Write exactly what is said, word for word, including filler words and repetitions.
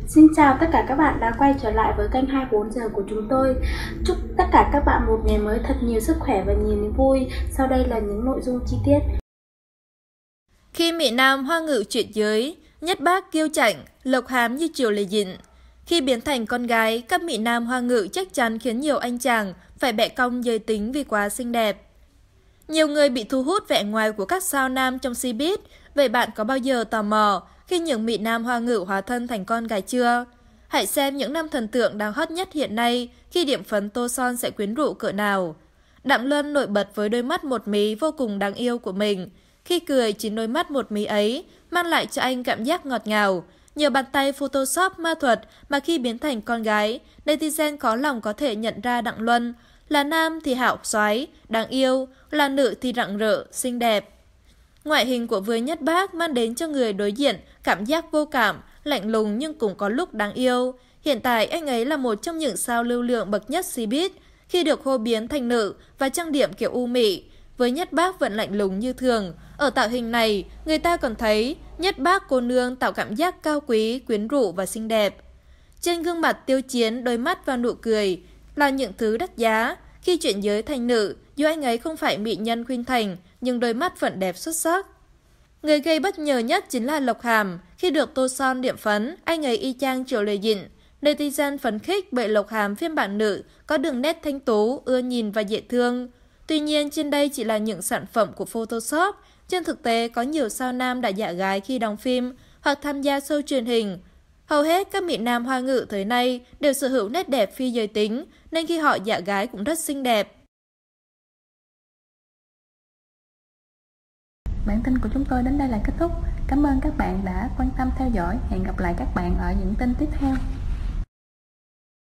Xin chào tất cả các bạn đã quay trở lại với kênh hai mươi bốn giờ của chúng tôi. Chúc tất cả các bạn một ngày mới thật nhiều sức khỏe và nhiều niềm vui. Sau đây là những nội dung chi tiết. Khi Mỹ Nam hoa ngữ chuyển giới, Nhất Bác kiêu chảnh, Lộc Hàm như chiều lệ dịn. Khi biến thành con gái, các Mỹ Nam hoa ngữ chắc chắn khiến nhiều anh chàng phải bẻ cong giới tính vì quá xinh đẹp. Nhiều người bị thu hút vẻ ngoài của các sao nam trong showbiz. Vậy bạn có bao giờ tò mò khi những Mỹ Nam hoa ngữ hóa thân thành con gái chưa? Hãy xem những nam thần tượng đang hot nhất hiện nay khi điểm phấn tô son sẽ quyến rũ cỡ nào. Đặng Luân nổi bật với đôi mắt một mí vô cùng đáng yêu của mình. Khi cười, chính đôi mắt một mí ấy mang lại cho anh cảm giác ngọt ngào. Nhờ bàn tay Photoshop ma thuật mà khi biến thành con gái, netizen khó lòng có thể nhận ra Đặng Luân. Là nam thì hảo xoái, đáng yêu, là nữ thì rạng rỡ, xinh đẹp. Ngoại hình của Vương Nhất Bác mang đến cho người đối diện cảm giác vô cảm, lạnh lùng nhưng cũng có lúc đáng yêu. Hiện tại anh ấy là một trong những sao lưu lượng bậc nhất showbiz khi được hô biến thành nữ và trang điểm kiểu u mị. Với Nhất Bác vẫn lạnh lùng như thường. Ở tạo hình này, người ta còn thấy Nhất Bác cô nương tạo cảm giác cao quý, quyến rũ và xinh đẹp. Trên gương mặt tiêu chiến, đôi mắt và nụ cười là những thứ đắt giá. Khi chuyển giới thành nữ, dù anh ấy không phải mỹ nhân khuynh thành, nhưng đôi mắt vẫn đẹp xuất sắc. Người gây bất ngờ nhất chính là Lộc Hàm. Khi được tô son điểm phấn, anh ấy y chang Triệu Lệ Dịn. Netizen phấn khích bởi Lộc Hàm phiên bản nữ có đường nét thanh tú, ưa nhìn và dễ thương. Tuy nhiên, trên đây chỉ là những sản phẩm của Photoshop. Trên thực tế, có nhiều sao nam đã dạ gái khi đóng phim hoặc tham gia show truyền hình. Hầu hết các Mỹ Nam hoa ngữ thời nay đều sở hữu nét đẹp phi giới tính, nên khi họ dạ gái cũng rất xinh đẹp. Bản tin của chúng tôi đến đây là kết thúc. Cảm ơn các bạn đã quan tâm theo dõi. Hẹn gặp lại các bạn ở những tin tiếp theo.